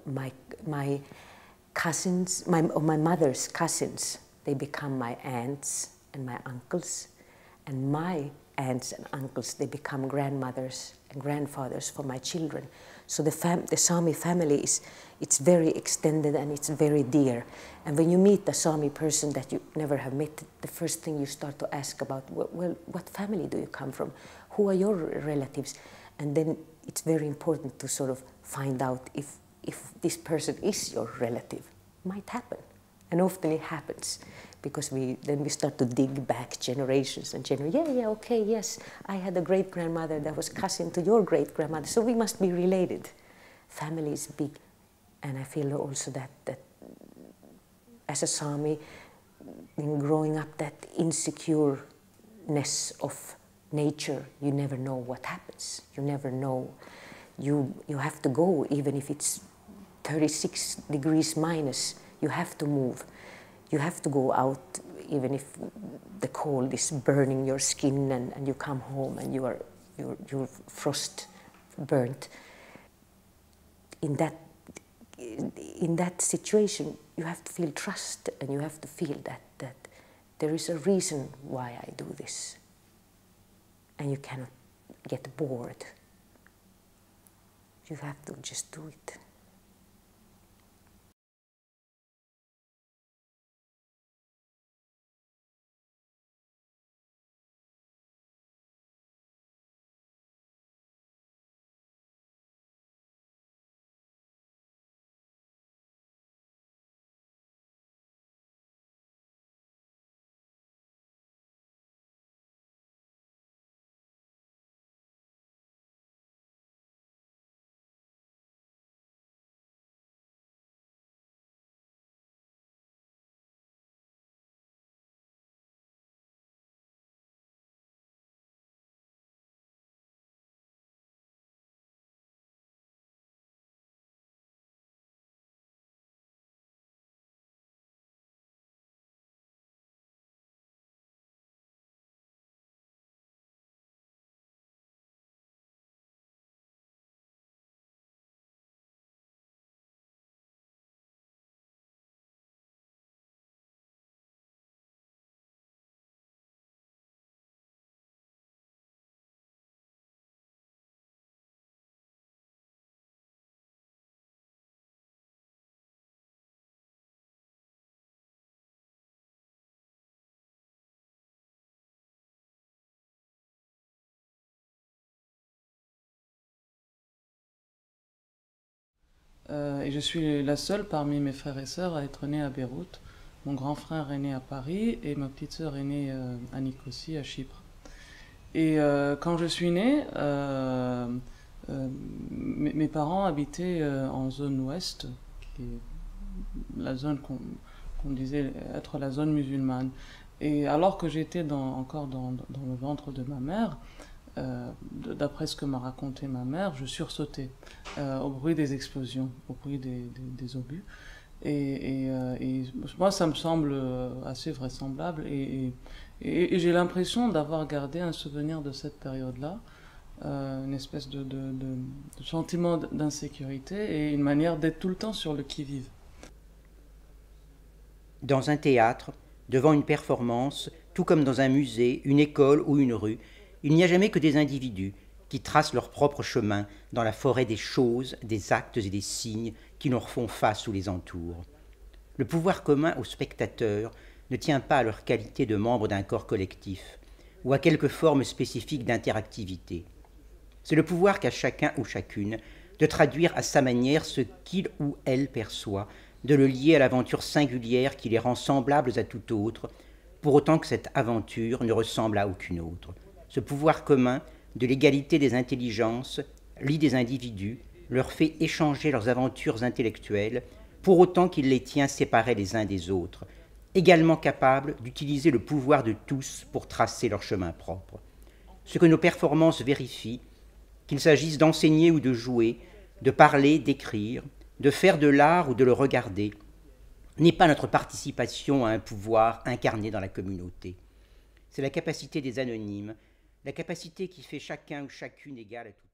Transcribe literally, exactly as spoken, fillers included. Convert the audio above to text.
my, my cousins, my, or my mother's cousins, they become my aunts and my uncles, and my aunts and uncles, they become grandmothers and grandfathers for my children. So the, fam the Sami family is, it's very extended and it's very dear. And when you meet a Sami person that you never have met, the first thing you start to ask about, well, well what family do you come from? Who are your relatives? And then it's very important to sort of find out if, if this person is your relative. Might happen. And often it happens, because we, then we start to dig back generations and generations. Yeah, yeah, okay, yes, I had a great-grandmother that was cousin to your great-grandmother, so we must be related. Family is big, and I feel also that, that as a Sami, in growing up, that insecureness of nature, you never know what happens. You never know. You, you have to go, even if it's thirty-six degrees minus, you have to move. You have to go out, even if the cold is burning your skin, and, and you come home and you are, you're, you're frost burnt. In that, in that situation, you have to feel trust, and you have to feel that, that there is a reason why I do this. And you cannot get bored. You have to just do it. Euh, et je suis la seule parmi mes frères et sœurs à être née à Beyrouth. Mon grand frère est né à Paris et ma petite sœur est née euh, à Nicosie, à Chypre. Et euh, quand je suis née, euh, euh, mes, mes parents habitaient euh, en zone ouest, qui est la zone qu'on qu'on disait être la zone musulmane. Et alors que j'étais dans, encore dans, dans le ventre de ma mère, Euh, d'après ce que m'a raconté ma mère, je sursautais euh, au bruit des explosions, au bruit des, des, des obus. Et, et, euh, et moi, ça me semble assez vraisemblable. Et, et, et j'ai l'impression d'avoir gardé un souvenir de cette période-là, euh, une espèce de, de, de, de sentiment d'insécurité et une manière d'être tout le temps sur le qui-vive. Dans un théâtre, devant une performance, tout comme dans un musée, une école ou une rue, il n'y a jamais que des individus qui tracent leur propre chemin dans la forêt des choses, des actes et des signes qui leur font face ou les entourent. Le pouvoir commun aux spectateurs ne tient pas à leur qualité de membres d'un corps collectif ou à quelque forme spécifique d'interactivité. C'est le pouvoir qu'a chacun ou chacune de traduire à sa manière ce qu'il ou elle perçoit, de le lier à l'aventure singulière qui les rend semblables à tout autre, pour autant que cette aventure ne ressemble à aucune autre. Ce pouvoir commun de l'égalité des intelligences lie des individus, leur fait échanger leurs aventures intellectuelles, pour autant qu'il les tient séparés les uns des autres, également capables d'utiliser le pouvoir de tous pour tracer leur chemin propre. Ce que nos performances vérifient, qu'il s'agisse d'enseigner ou de jouer, de parler, d'écrire, de faire de l'art ou de le regarder, n'est pas notre participation à un pouvoir incarné dans la communauté. C'est la capacité des anonymes, la capacité qui fait chacun ou chacune égale à tout.